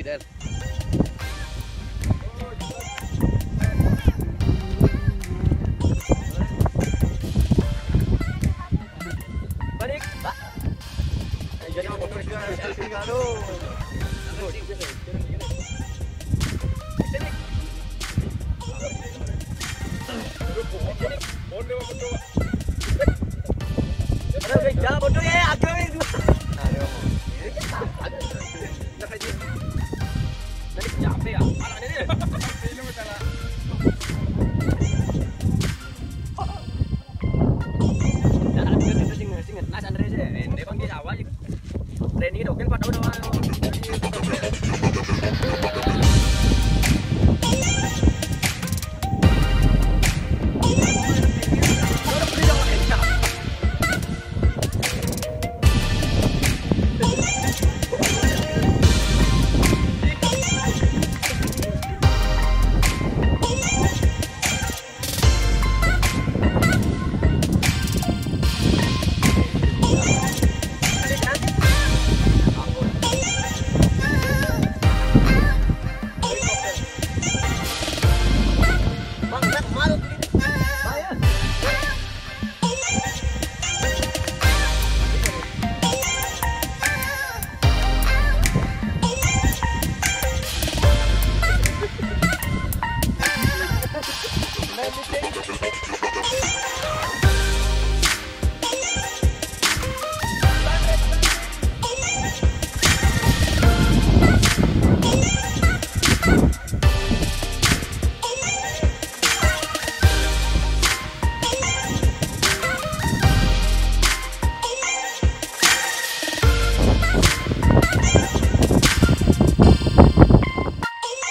there. Balik, Pak. Jadi mau motor juga tinggal lu. Jangan bodoh ya, agak itu. Nanti capek ya. Anak ini. Ini masalah. Jangan ada sing nas andre je. Ini bang dia awal. Training itu kan pada udah.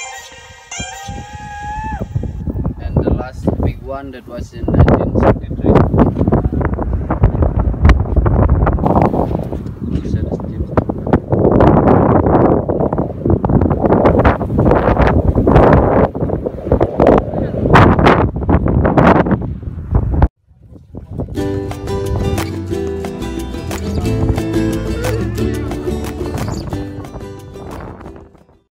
One that was in 1963.